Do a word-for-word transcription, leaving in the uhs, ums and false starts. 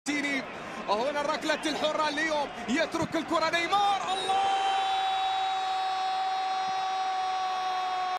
مارتيني. هنا الركلة الحرة اليوم، يترك الكرة نيمار.